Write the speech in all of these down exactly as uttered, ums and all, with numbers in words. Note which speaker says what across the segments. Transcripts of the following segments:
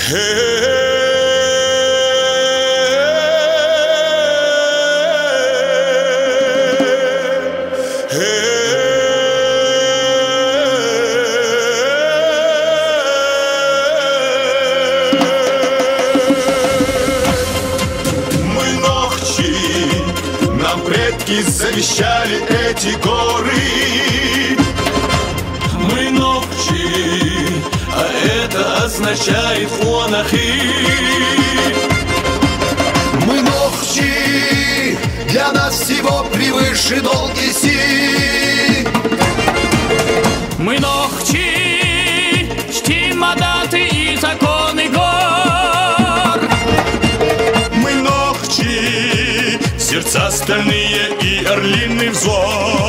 Speaker 1: Предки завещали эти горы.
Speaker 2: Мы ногчи, а это означает фонахи.
Speaker 3: Мы ногчи, для нас всего превыше долг и сил.
Speaker 2: Мы ногчи, чтим адаты и законы гор.
Speaker 1: Мы ногчи, сердца стальные и орлиный взор.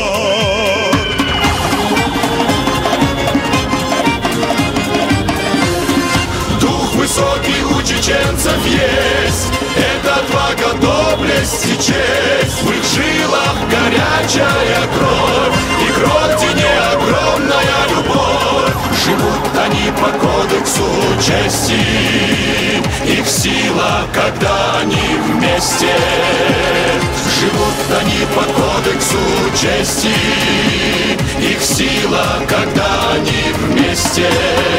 Speaker 1: Дух высокий у чеченцев есть, это отвага, доблесть и честь. В их жилах горячая кровь, и к родине огромная любовь. Живут они по кодексу чести, их сила, когда они вместе. Живут они по кодексу чести, их сила, когда они вместе.